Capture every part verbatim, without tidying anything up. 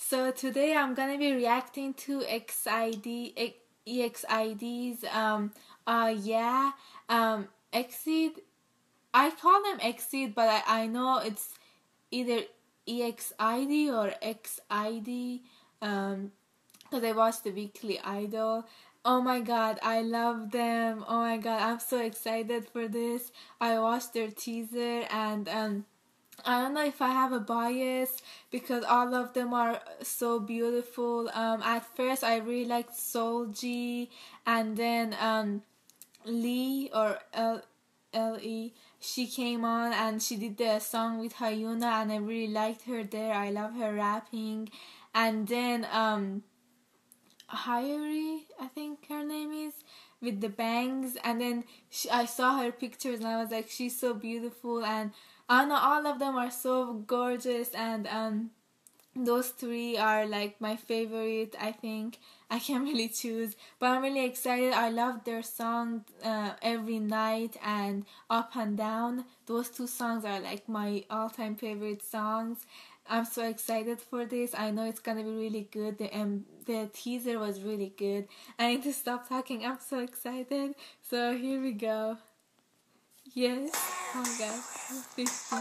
So today I'm gonna be reacting to X I D E X I D's um uh yeah um Exceed. I call them Exceed, but I, I know it's either E X I D or X I D um because I watched the Weekly Idol. Oh my god, I love them. Oh my god, I'm so excited for this. I watched their teaser and um I don't know if I have a bias because all of them are so beautiful. Um, at first, I really liked Solji, and then um, Lee or L L E. She came on and she did the song with Hyuna, and I really liked her there. I love her rapping, and then um, Hyuri, I think her name is, with the bangs, and then she, I saw her pictures and I was like, she's so beautiful, and I know all of them are so gorgeous, and um, those three are like my favorite. I think I can't really choose, but I'm really excited. I love their song uh, Every Night and Up and Down. Those two songs are like my all-time favorite songs. I'm so excited for this. I know it's gonna be really good. The um, the teaser was really good. I need to stop talking. I'm so excited. So here we go. Yes. Oh my god. fifteen.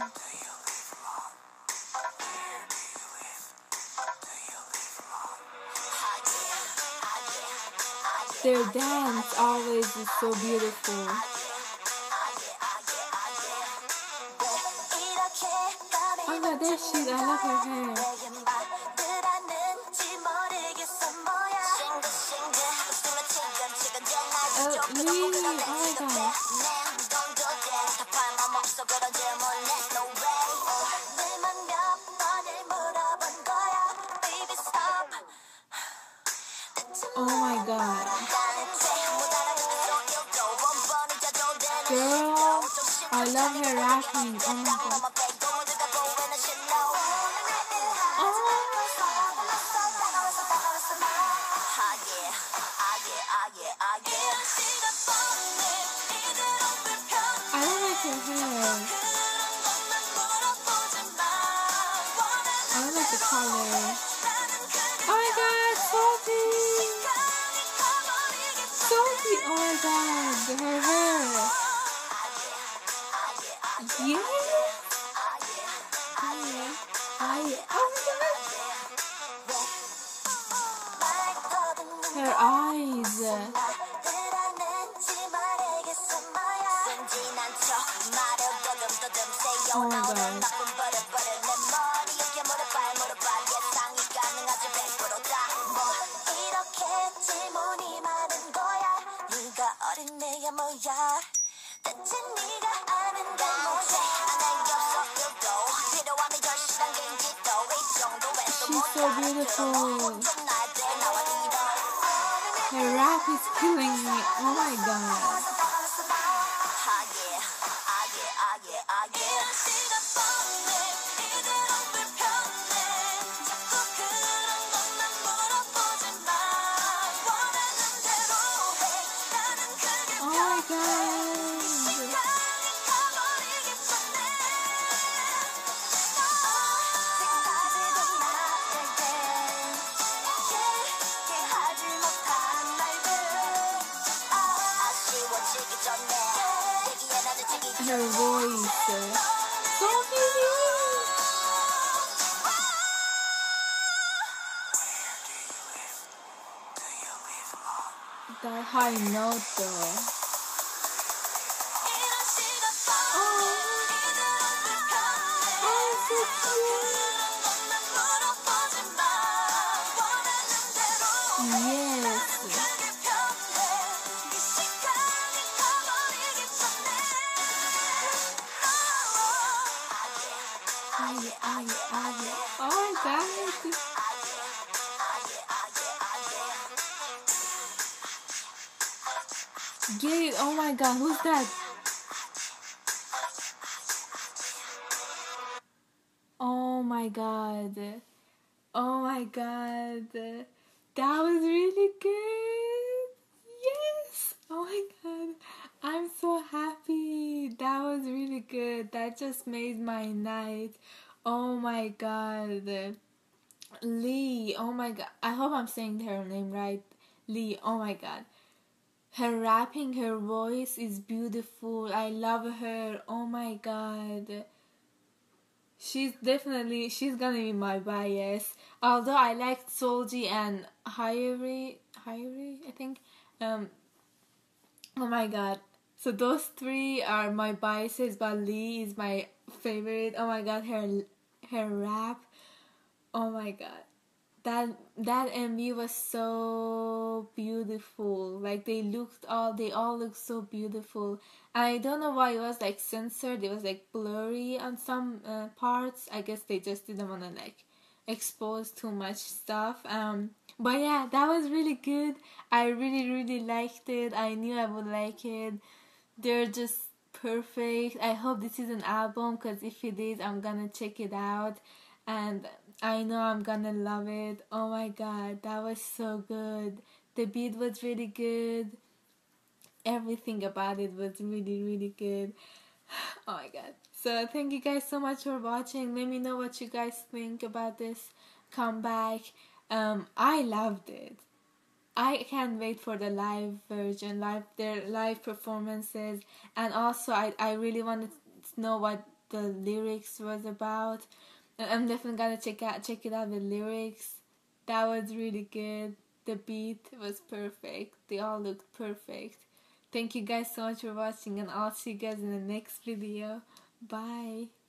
Their dance always is so beautiful. Oh my god, there she is. I love her hair. Oh, Lee. Oh my god. Oh my god. Girl, I love her rapping. Oh my god. I don't like her hair. I don't like the color. Oh my god, Sophie! Sophie, oh my god, her hair. Yeah. Oh yeah. Oh yeah. Oh my god. Her eyes. Oh my god. She's so beautiful. Her rap is killing me. Oh my god. Oh my god. Her voice. So that high note though. Oh, oh, so cute. Yes. Oh my god. Get it. Oh my god, who's that? Oh my god. Oh my god. That was really good. Yes. Oh my god. I'm so happy. That was really good. That just made my night. Oh my god. Lee, oh my god. I hope I'm saying her name right. Lee, oh my god. Her rapping, her voice is beautiful. I love her. Oh my god. She's definitely, she's gonna be my bias. Although I liked Solji and Hyori, Hyori, I think. Um, oh my god. So those three are my biases, but Lee is my favorite. Oh my god, her her rap. Oh my god. That that M V was so beautiful. Like they looked all they all looked so beautiful. And I don't know why it was like censored. It was like blurry on some uh, parts. I guess they just didn't want to like expose too much stuff. Um, but yeah, that was really good. I really really liked it. I knew I would like it. They're just perfect. I hope this is an album because if it is, I'm gonna check it out. And I know I'm gonna love it. Oh my god, that was so good. The beat was really good. Everything about it was really, really good. Oh my god. So thank you guys so much for watching. Let me know what you guys think about this comeback. Um, I loved it. I can't wait for the live version, live their live performances, and also I, I really wanted to know what the lyrics was about. And I'm definitely gonna check out check it out the lyrics. That was really good. The beat was perfect. They all looked perfect. Thank you guys so much for watching, and I'll see you guys in the next video. Bye.